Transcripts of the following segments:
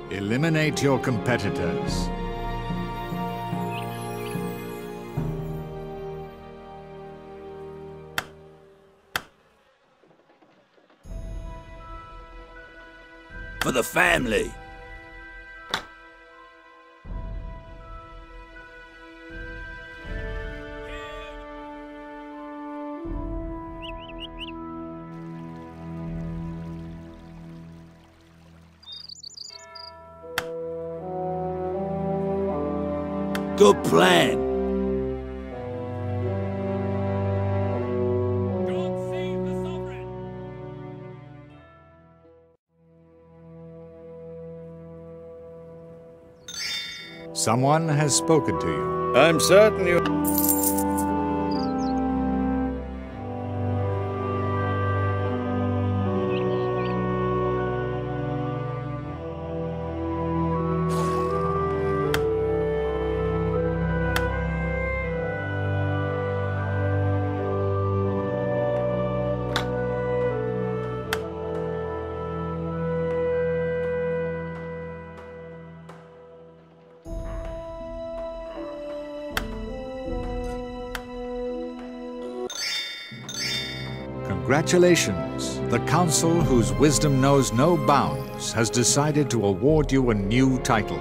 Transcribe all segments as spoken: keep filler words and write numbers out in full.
Eliminate your competitors. For the family. Good plan. God save the sovereign. Someone has spoken to you. I'm certain you... Congratulations. The council, whose wisdom knows no bounds, has decided to award you a new title.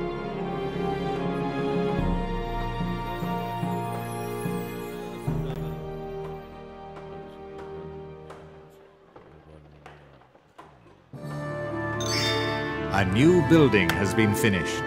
A new building has been finished.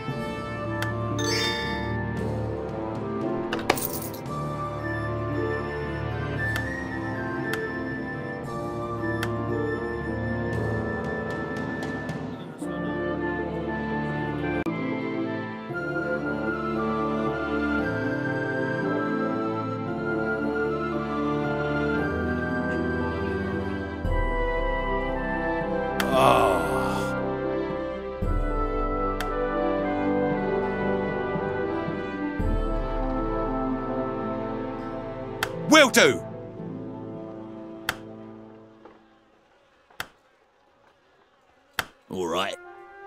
Will do! All right.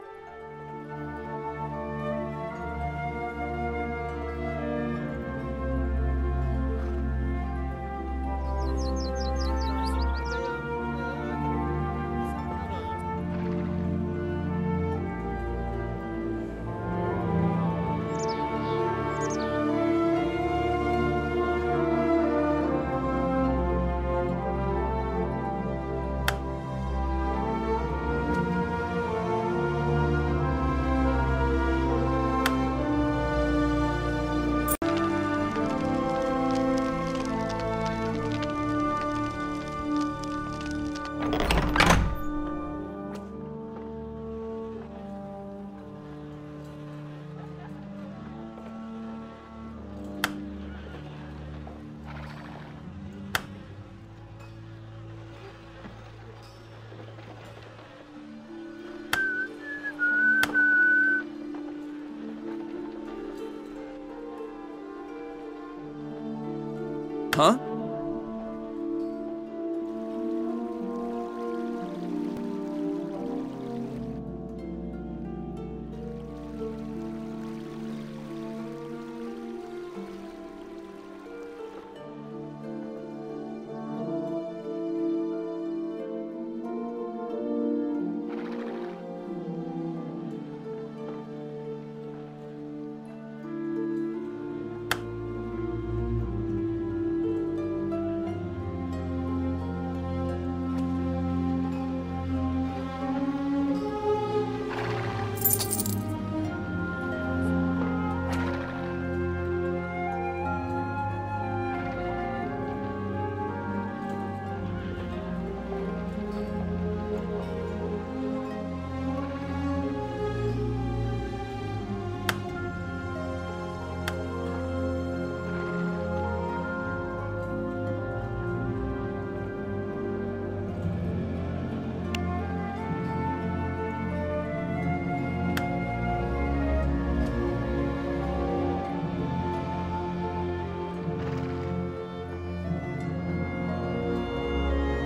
Huh?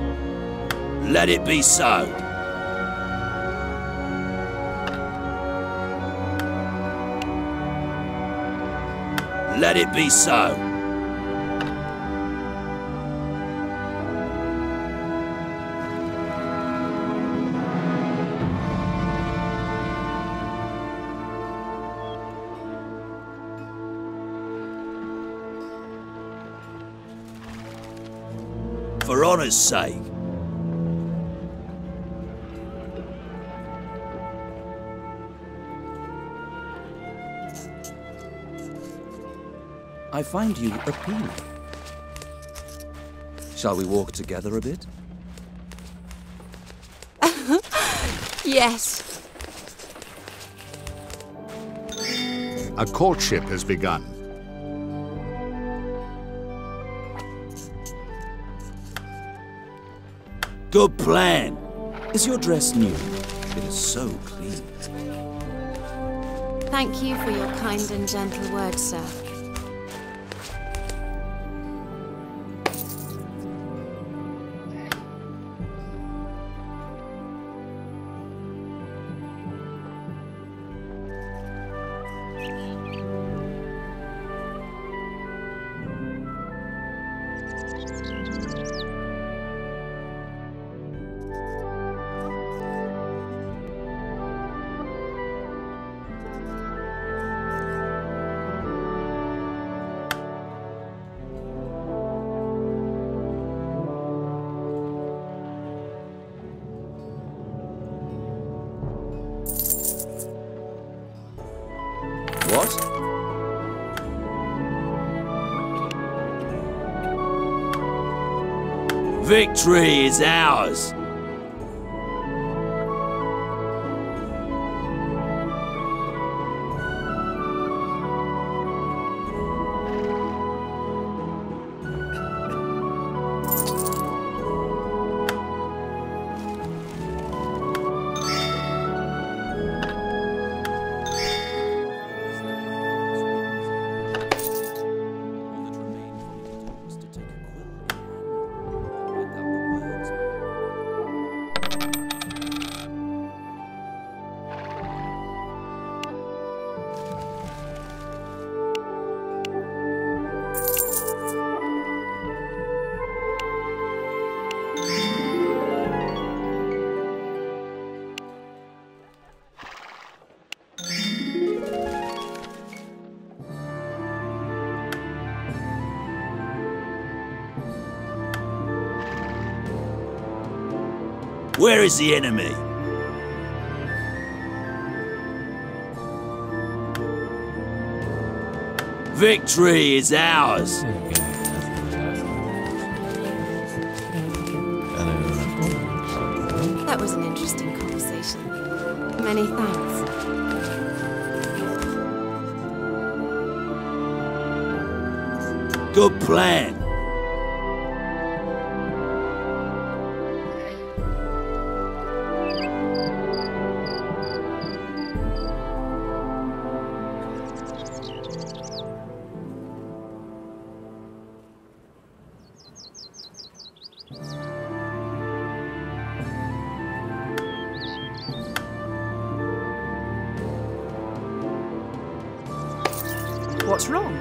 Let it be so. Let it be so. For honour's sake. I find you appealing. Shall we walk together a bit? Yes. A courtship has begun. Good plan. Is your dress new? It is so clean. Thank you for your kind and gentle words, sir. What? Victory is ours. Where is the enemy? Victory is ours. That was an interesting conversation. Many thanks. Good plan. What's wrong?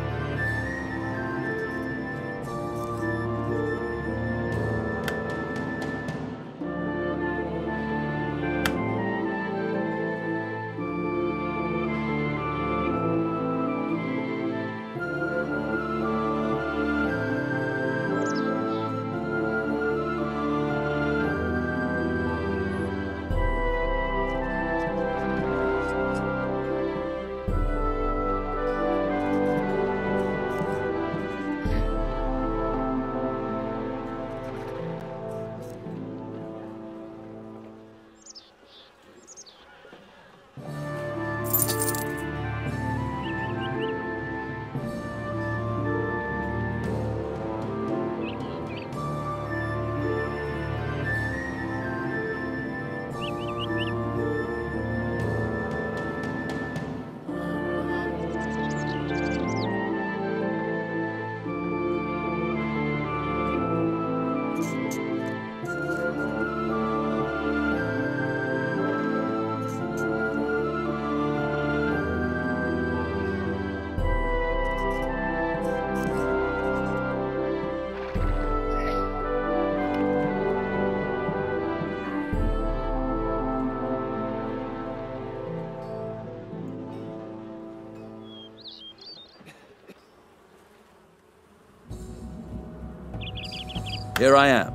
Here I am.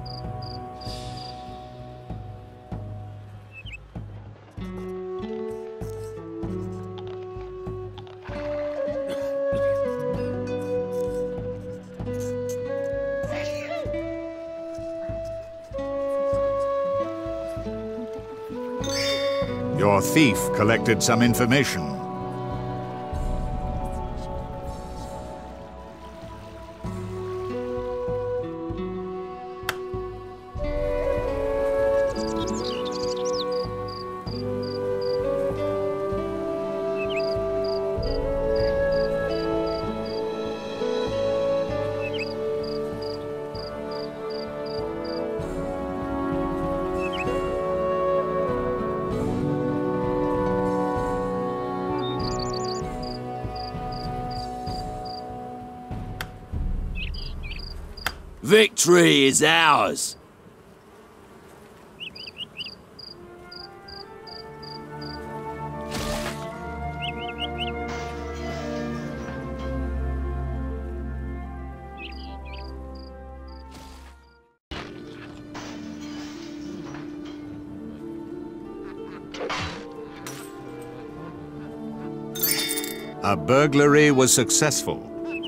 Your thief collected some information. Victory is ours! A burglary was successful.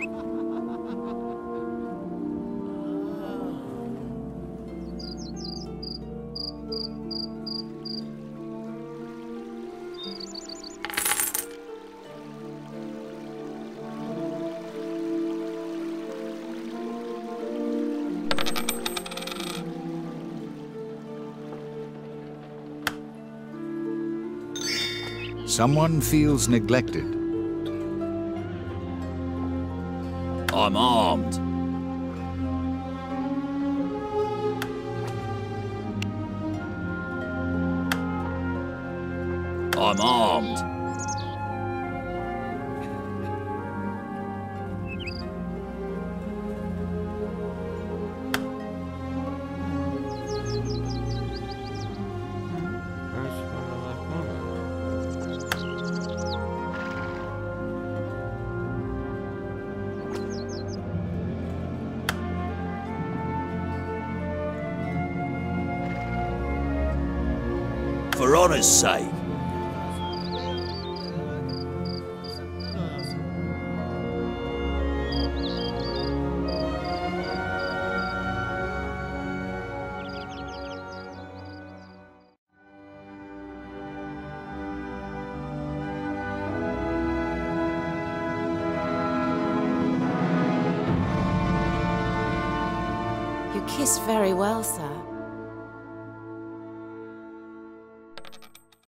Someone feels neglected. I'm armed. I'm armed. For honour's sake. You kiss very well, sir.